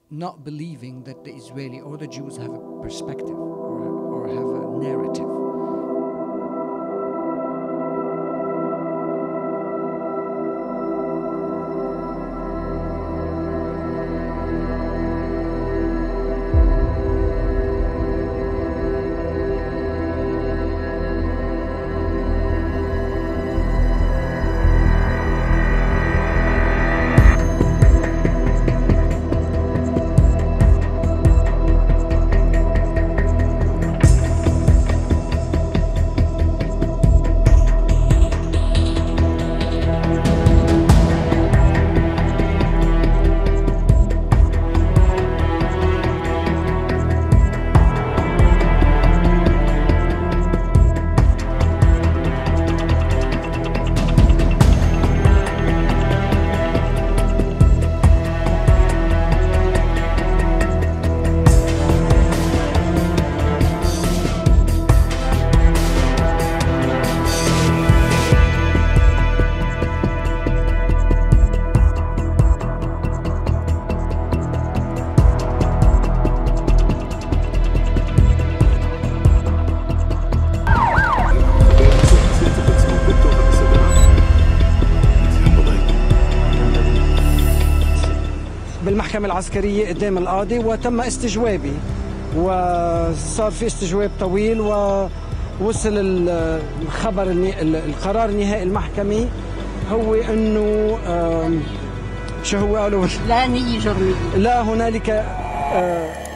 not believing that the Israeli or the Jews have a perspective or have a narrative. بالمحكمة العسكرية قدام القاضي وتم استجوابي، وصار في استجواب طويل، ووصل الخبر القرار النهائي المحكمة هو انه شو هو قالوا؟ لا نية جرمية، لا هنالك